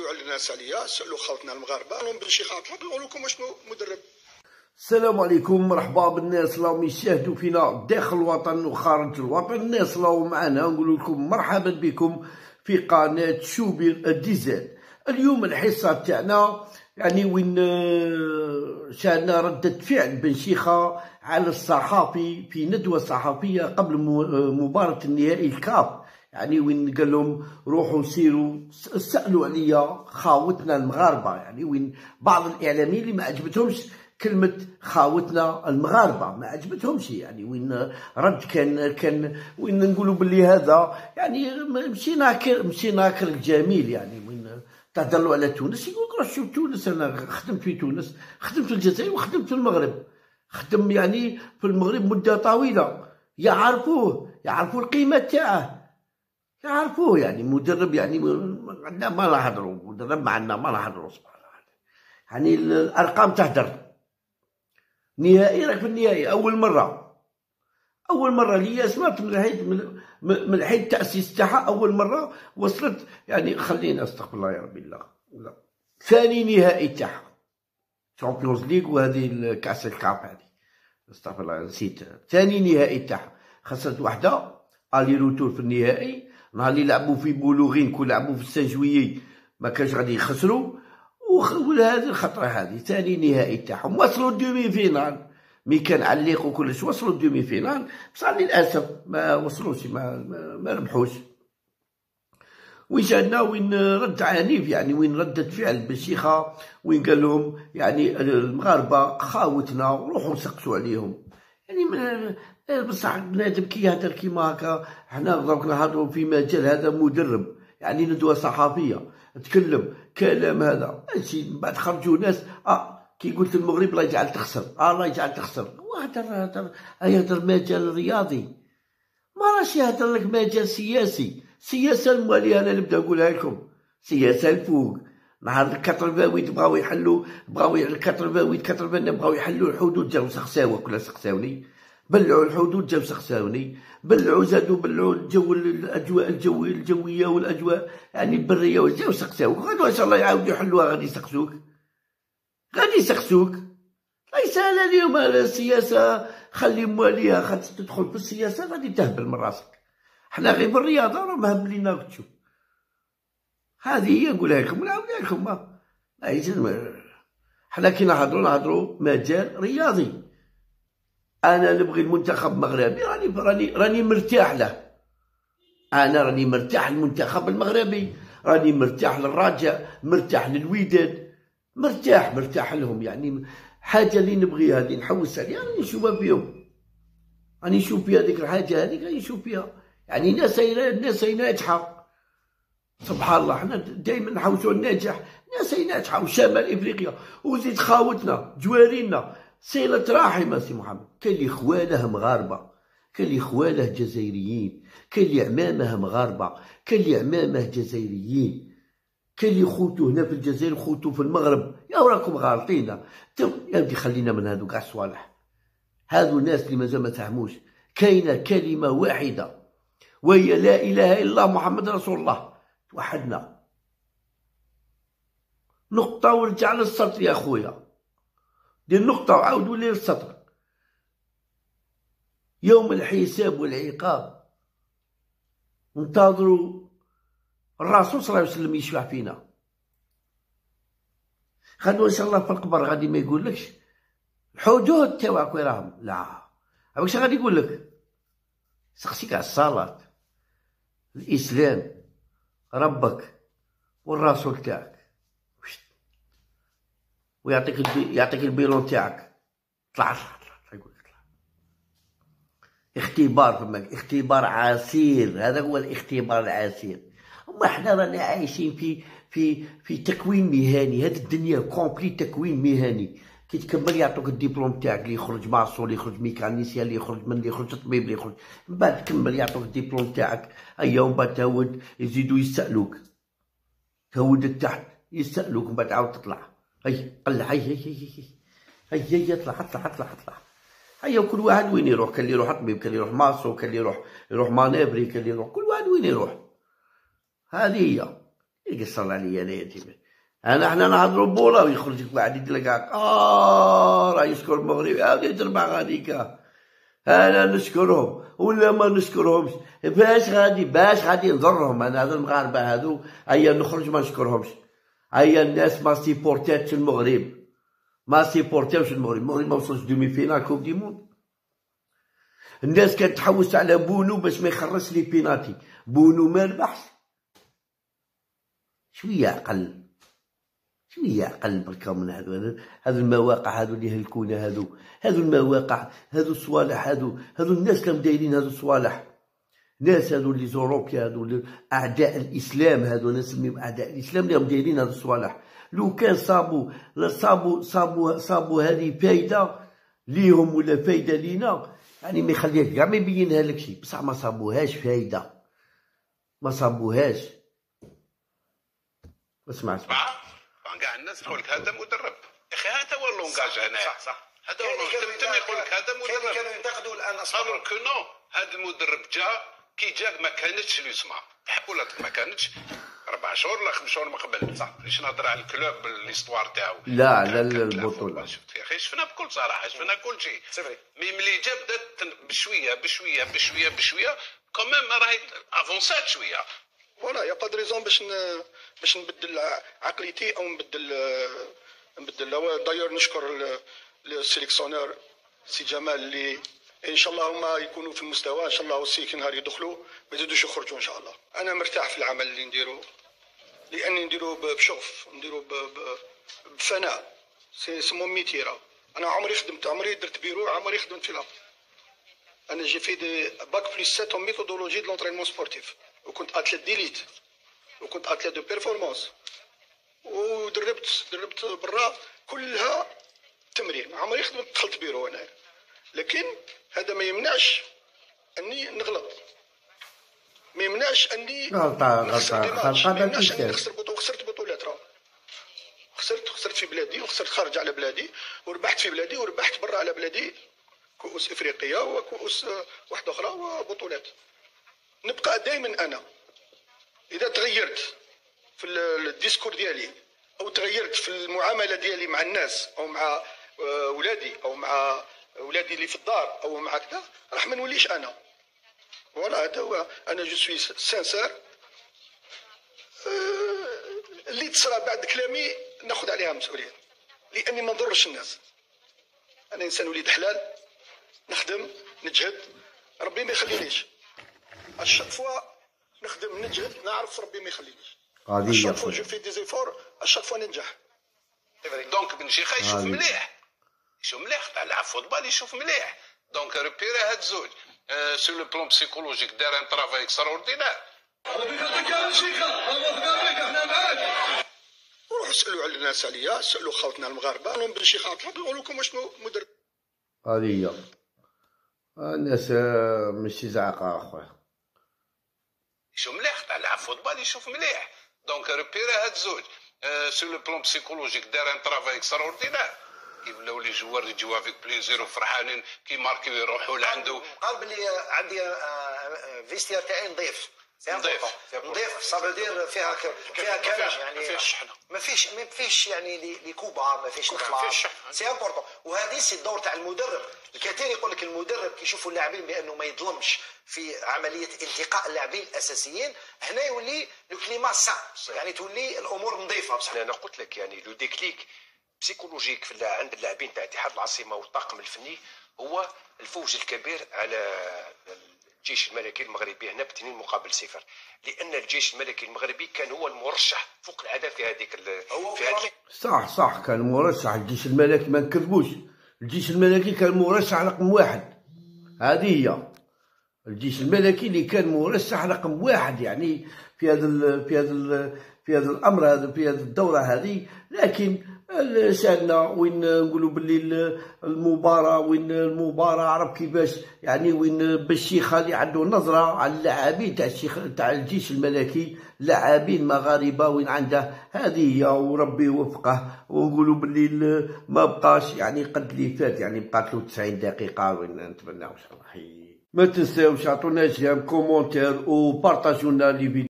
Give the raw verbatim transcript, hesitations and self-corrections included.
سالوا على الناس عليا، سالوا خاوتنا المغاربه، قالوا بن شيخ عطله قالوا لكم شنو مدرب. السلام عليكم، مرحبا بالناس اللي راهم يشاهدوا فينا داخل الوطن وخارج الوطن. الناس اللي راهم معنا نقول لكم مرحبا بكم في قناه شوبير الديزل. اليوم الحصه تاعنا يعني وين شاهدنا ردة فعل بن شيخة على الصحافي في ندوة صحفية قبل مباراة النهائي الكاف، يعني وين قال لهم روحوا سيروا سألوا عليا خاوتنا المغاربة، يعني وين بعض الإعلاميين اللي ما عجبتهمش كلمة خاوتنا المغاربة ما عجبتهمش، يعني وين رد كان كان وين نقولوا باللي هذا يعني ماشي ناكر ماشي ناكر الجميل، يعني وين تهضروا على تونس يقول لك شوف تونس، انا خدمت في تونس، خدمت في الجزائر وخدمت في المغرب، خدم يعني في المغرب مده طويله، يعرفوه يعرفوا القيمه تاعه، يعرفوه يعني مدرب، يعني عندنا ما نهضروا مدرب ما عندنا ما نهضروا يعني الارقام تهدر. نهائي راك في النهائي اول مره اول مره ليا سمعت من حيث من حيث التاسيس تاعها اول مره وصلت، يعني خلينا استغفر الله يا ربي الله لا ثاني نهائي تاعها شامبيونز ليغ وهذه كاس الكاف هذه استغفر الله نسيت ثاني نهائي تاعها، خسرت وحده الي روتور في النهائي، نهار اللي لعبوا في بولوغين كون لعبوا في السان جويي ما كانش غادي يخسروا، وهذه الخطره هذه ثاني نهائي تاعهم، وصلوا الدومي فينال مي كان عليق وكلش، وصلوا الدومي فينال بصح للاسف ما وصلوش ما ما, ما ربحوش. وين شاهدنا وين رد عنيف، يعني وين ردة فعل بن شيخة وين قال لهم يعني المغاربه خاوتنا وروحوا سقسوا عليهم، يعني من بصح بنادم كي يهدر كيما هكا حنا دروك نهضروا في مجال هذا مدرب، يعني ندوه صحفيه تكلم كلام هذا ماشي من بعد خرجوا ناس اه كي قلت المغرب الله يجعل تخسر، اه الله يجعل تخسر، وهدر هدر يهدر مجال رياضي، ما راش يهدر لك مجال سياسي، سياسه المواليه انا نبدا نقولها لكم، سياسه الفوق. نهار الكترفاويت بغاو يحلوا بغاو الكترفاويت كترفانا بغاو يحلوا الحدود جاو سقساوه كلها سقساوني، بلعوا الحدود جاو سقساوني، بلعوا زادوا بلعوا الجو الاجواء الجو الجويه والاجواء يعني البريه جاو سقساوك، غادي ان شاء الله يعاودوا يحلوها غادي يسقسوك غادي يسقسوك. ليس هذا اليوم السياسه خلي مواليها خاطر تدخل في السياسه غادي تهبل من راسك، حنا غير في الرياضه راه مهبلينا وتشوف، هذه هي نقولها لكم ونعاودها لكم، ما حنا كي نهضروا نهضروا مجال رياضي. انا نبغي المنتخب المغربي راني راني راني مرتاح له، انا راني مرتاح للمنتخب المغربي، راني مرتاح للرجاء، مرتاح للوداد، مرتاح مرتاح لهم، يعني حاجه اللي نبغيها اللي نحوس عليها راني نشوفها فيهم، راني نشوف فيها ديك الحاجه هذيك راني نشوف فيها، يعني ناس ناس ناجحه سبحان الله، حنا دائما نحوسوا الناجح، ناس ناجحه وشمال افريقيا وزيد خاوتنا جوارينا صلة رحم سي محمد، كاين اللي خواله مغاربه، كاين اللي خواله جزائريين، كاين اللي عمامه مغاربه، كاين اللي عمامه جزائريين، كاين اللي خوتو هنا في الجزائر وخوتو في المغرب، يا راكم غالطين يا ودي خلينا من هادو كاع الصوالح، هادو الناس اللي مازال ما فهموش كاينه كلمه واحده وهي لا اله الا الله محمد رسول الله، توحدنا نقطه ورجع للسطر يا خويا، دير نقطة وعاودوا لي للسطر، يوم الحساب والعقاب انتظروا الرسول صلى الله عليه وسلم يشفع فينا، غدوة ان شاء الله في القبر غادي ما يقولكش الحدود تاعك وين راهم، لا واش غادي يقول لك؟ سقسيك على الصلاة، الإسلام، ربك والرسول تاعك، ويعطيك يعطيك البيلون تاعك، طلع طلع طلع يقول لك طلع. اختبار فماك اختبار عسير، هذا هو الاختبار العسير. اما حنا رانا عايشين في في في تكوين مهني، هذه الدنيا كومبلي تكوين مهني، كي تكمل يعطوك الدبلوم تاعك اللي يخرج ماسون، اللي يخرج ميكانيسيان، اللي يخرج من اللي يخرج طبيب، اللي يخرج من بعد تكمل يعطوك الدبلوم تاعك، ايا ومن بعد تهود يزيدوا يسالوك، تهود التحت يسالوك ومن بعد تعاود تطلع، هي قلع هي هي هي هي هي اطلع اطلع اطلع اطلع، هيا كل واحد وين يروح، كان اللي يروح طبيب، كان اللي يروح ماسو، كان اللي يروح يروح مانيفري، كان اللي يروح كل واحد وين يروح، هذه هي يقصر عليا انا يتيم. انا حنا نهضروا بولا ويخرج لك واحد يدير لك اه راه يشكر المغرب هاكا تربع غاديك. انا نشكرهم ولا ما نشكرهمش باش غادي باش غادي نضرهم انا هذا المغاربه هادو. هيا نخرج ما نشكرهمش. هيا الناس ما سيبورتاتش المغرب ما سيبورتاوش المغرب. المغرب ما وصلش دومي فينال كوب دي موند. الناس كانت تحوس على بونو باش ما يخرجش لي بيناتي. بونو ما ربحش. شويه عقل شويه عقل بركا من هادو هادو المواقع هادو اللي هلكونا هادو هادو المواقع هادو الصوالح هادو هادو الناس كانوا دايرين هادو الصوالح. ناس هادو لي زوروبيا هادو اعداء الاسلام هادو انا نسميهم اعداء الاسلام اللي راهم دايرين هادو الصوالح. لو كان صابوا صابوا صابوا صابوا هذه فايده ليهم ولا فايده لينا يعني ما يخليهاش كاع ما يبينها لك شي بصح ما صابوهاش فايده ما صابوهاش. اسمع اسمع كاع الناس تقول لك هذا مدرب يا اخي هذا هو اللونجاج هنا. صح صح هذا هو تم يقول لك هذا مدرب. كانوا ينتقدوا الان اصلا كو نو هذا المدرب جا كي جا ما كانتش لوسما تحب ولا ما كانتش اربع شهور ولا خمس شهور من قبل. صح ليش نهضر على الكلوب ليستوار تاعو لا لا البطوله شفت يا اخي شفنا بكل صراحه شفنا كل شيء. مي ملي جا بدات بشويه بشويه بشويه بشويه كوميم راهي افونسات شويه. فوالا يا با ريزون باش باش نبدل عقليتي او نبدل نبدل. دايور نشكر السيليكسيونور سي جمال اللي ان شاء الله هما يكونوا في المستوى ان شاء الله وسي كي نهار يدخلوا ما يزيدوش يخرجوا ان شاء الله. انا مرتاح في العمل اللي نديرو لاني نديرو بشغف نديرو بفناء. سي سمو ميتي راه انا عمري خدمت عمري درت بيرو عمري خدمت في لابا. انا جي في دي باك بلس سبعة اون ميثودولوجي دو لونترينمون سبورتيف وكنت اتليت ديليت وكنت اتليت دو بيرفورمانس ودربت دربت برا كلها تمرين. عمري خدمت دخلت بيرو انا لكن هذا ما يمنعش اني نغلط ما يمنعش اني غلطه غلطه غلطه ما يمنعش اني نخسر بطولات. خسرت بطولات راه خسرت خسرت في بلادي وخسرت خارج على بلادي وربحت في بلادي وربحت برا على بلادي كؤوس افريقيه وكؤوس واحده اخرى وبطولات. نبقى دائما انا اذا تغيرت في الديسكور ديالي او تغيرت في المعامله ديالي مع الناس او مع ولادي او مع ولادي اللي في الدار او مع كذا راح ما نوليش انا. فوالا هذا هو. انا جو سوي سانسير اللي تصرى بعد كلامي ناخذ عليها مسؤوليه لاني ما نضرش الناس. انا انسان وليد حلال نخدم نجهد ربي ما يخلينيش. اشاك فوا نخدم نجهد نعرف ربي ما يخلينيش. اشاك فوا جو في دي زيفور اشاك فوا ننجح. دونك بن شيخه يشوف مليح يشوف مليح تاع لعب فوتبال يشوف مليح. دونك ريبيري هاد الزوج سو لو بلون بسيكولوجيك دار ان طرافاي اكستراوردينير. روحوا اسالوا على الناس عليا سالوا خوتنا المغاربه لهم بن شيخ عطله يقول لكم شنو مدرب. هذه هي الناس ماشي زعقه اخويا يشوف مليح تاع لعب فوتبال يشوف مليح. دونك ريبيري هاد الزوج سو لو بلون بسيكولوجيك دار ان طرافاي اكستراوردينير. كيبلاو لي جوار يجيو افيك بليزير وفرحانين كي ماركيو يروحوا لعنده. قال بلي عندي فيستير تاعي نظيف نظيف نظيف صافودير فيها فيها كلام يعني ما فيش ما فيش ما فيش يعني لي كوبا ما فيش نطلع سي امبورطون. وهذه سي الدور تاع المدرب. الكثير يقول لك المدرب كيشوفوا اللاعبين بانه ما يظلمش في عمليه انتقاء اللاعبين الاساسيين. هنا يولي لو كليما سان يعني تولي الامور نظيفه. بصح انا قلت لك يعني لو ديكليك بسيكولوجيك في عند اللاعبين تاع اتحاد العاصمه والطاقم الفني هو الفوز الكبير على الجيش الملكي المغربي هنا باثنين مقابل صفر. لان الجيش الملكي المغربي كان هو المرشح فوق العاده في هذيك في هذيك صح صح كان مرشح. الجيش الملكي ما نكذبوش الجيش الملكي كان مرشح رقم واحد. هذه هي الجيش الملكي اللي كان مرشح رقم واحد يعني في هذا في هذا في هذا الامر هذا في هذه الدوره هذه. لكن سالنا وين نقولوا باللي المباراه وين المباراه عرف كيفاش يعني وين بالشيخه اللي عنده نظره على اللاعبين تاع الشيخ تاع الجيش الملكي لاعبين مغاربه وين عنده. هذه هي وربي يوفقه ونقولوا باللي ما بقاش يعني قد اللي فات يعني بقات له تسعين دقيقه وين نتمناو ان شاء الله. ما تنساوش عطونا جيم كومونتير وبارطاجونا لي فيديو.